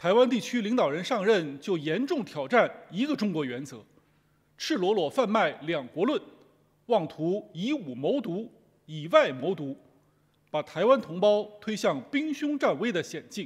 台湾地区领导人上任就严重挑战一个中国原则，赤裸裸贩卖两国论，妄图以武谋独、以外谋独，把台湾同胞推向兵凶战危的险境。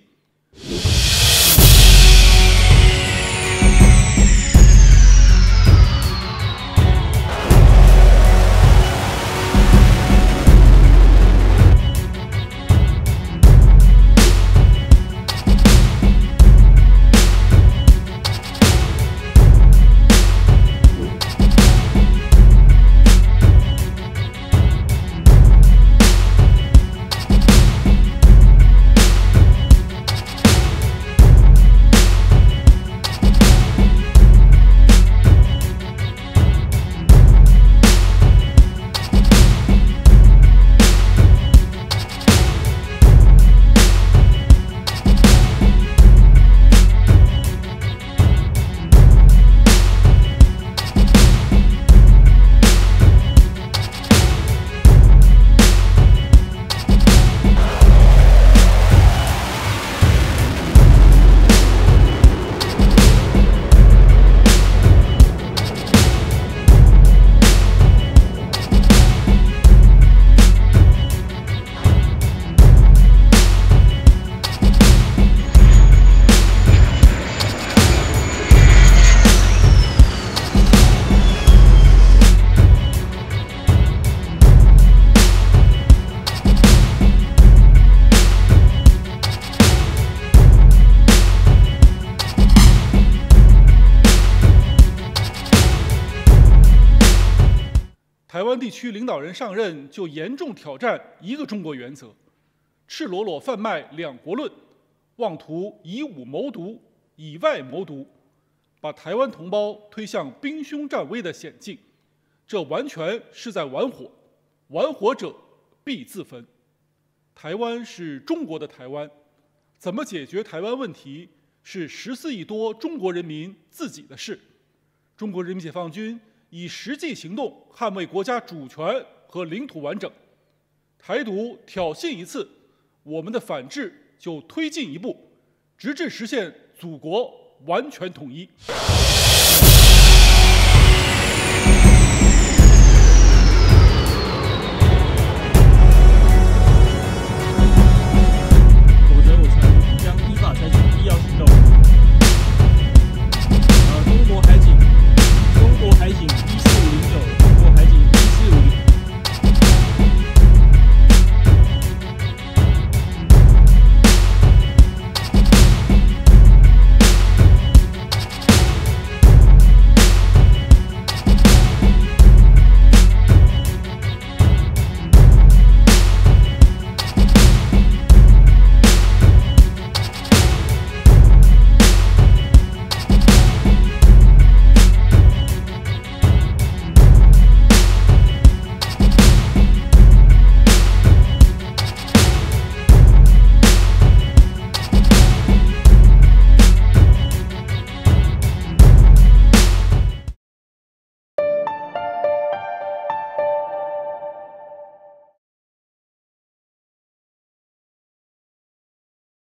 台湾地区领导人上任就严重挑战一个中国原则，赤裸裸贩卖两国论，妄图以武谋独、以外谋独，把台湾同胞推向兵凶战危的险境。这完全是在玩火，玩火者必自焚。台湾是中国的台湾，怎么解决台湾问题是14亿多中国人民自己的事。中国人民解放军以实际行动捍卫国家主权和领土完整。台独挑衅一次，我们的反制就推进一步，直至实现祖国完全统一。